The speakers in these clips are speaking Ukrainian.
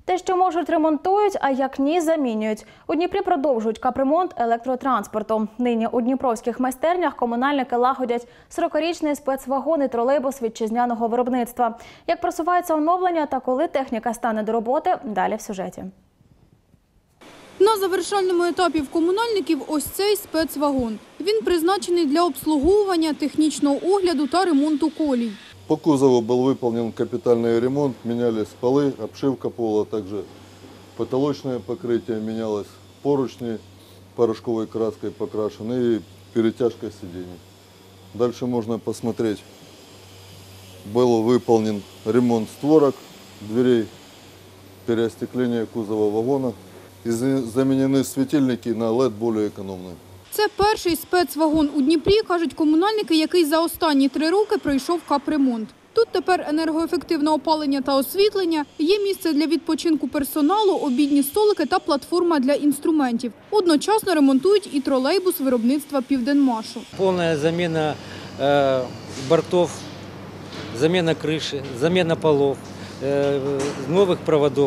Те, що можуть, ремонтують, а як ні, замінюють. У Дніпрі продовжують капремонт електротранспорту. Нині у дніпровських майстернях комунальники лагодять 40-річний спецвагон і тролейбус вітчизняного виробництва. Як просувається оновлення та коли техніка стане до роботи – далі в сюжеті. На завершальному етапі в комунальників ось цей спецвагон. Він призначений для обслуговування, технічного огляду та ремонту колій. По кузову был выполнен капитальный ремонт, менялись полы, обшивка пола, также потолочное покрытие, менялось поручни, порошковой краской покрашены и перетяжка сидений. Дальше можно посмотреть, был выполнен ремонт створок, дверей, переостекление кузова вагона и заменены светильники на LED более экономные. Це перший спецвагон у Дніпрі, кажуть комунальники, який за останні 3 роки пройшов капремонт. Тут тепер енергоефективне опалення та освітлення, є місце для відпочинку персоналу, обідні столики та платформа для інструментів. Одночасно ремонтують і тролейбус виробництва «Південмашу». Повна заміна бортів, заміна криші, заміна полов, нових проводів.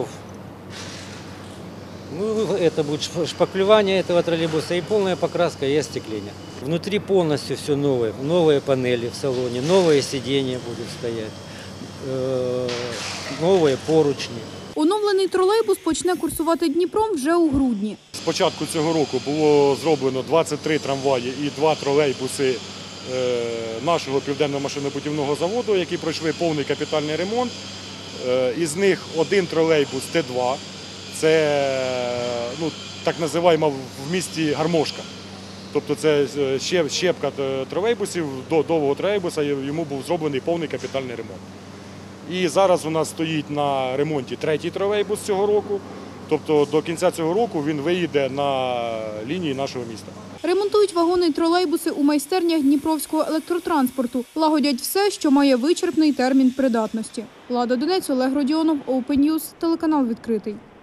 Это будет шпаклевание этого троллейбуса и полная покраска и остекление. Внутри полностью все новое. Новые панели в салоне, новые сиденья будут стоять, новые поручни. Оновлений тролейбус почне курсувати Дніпром вже у грудні. З початку цього року було зроблено 23 трамваї і 2 тролейбуси нашого Південного машинобудівного заводу, які пройшли повний капітальний ремонт. Із них 1 тролейбус Т2. Це так називаємо в місті гармошка. Тобто це щепка тролейбусів, до довгого тролейбуса йому був зроблений повний капітальний ремонт. І зараз у нас стоїть на ремонті 3-й тролейбус цього року. Тобто до кінця цього року він виїде на лінії нашого міста. Ремонтують вагони й тролейбуси у майстернях Дніпровського електротранспорту. Лагодять все, що має вичерпний термін придатності. Лада Донець, Олег Родіонов, Open News, телеканал «Відкритий».